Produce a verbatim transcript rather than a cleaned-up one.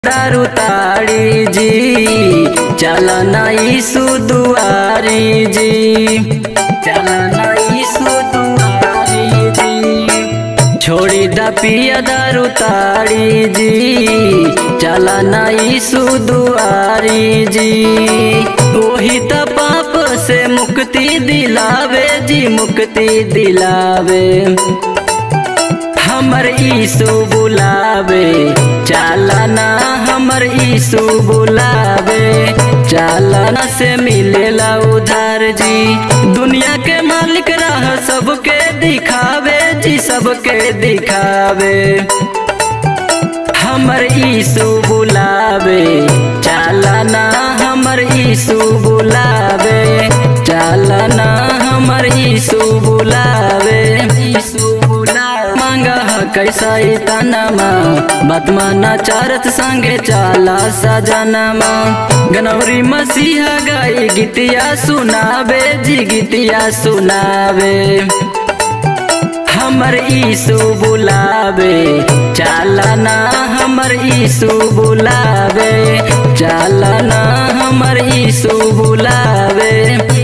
दारू ताड़ी जी चलना यीशु दुआरी जी, चलना यीशु दुआरी जी। छोड़ी दा पिया दारू ताड़ी जी चलना यीशु दुआरी जी। वही त पाप से मुक्ति दिलावे जी, मुक्ति दिलावे। हमर यीशु बुलावे चालना, हमर यीशु बुलावे चालना से मिलेला उधार जी। दुनिया के मालिक राह सबके दिखावे जी, सबके दिखावे। हमर यीशु बुलावे चालना, हमर यीशु बुलावे चालना, हमर यीशु बुलावे। यीशु मांगा कैसा तनमा बदमाना चारत संगे चाला सजनमा। गनौरी मसीहा गाई गीतिया सुनावे जी, गीतिया सुनावे। हमर यीशु बुलावे चालना, हमर यीशु बुलावे चालना, हमर यीशु बुलावे।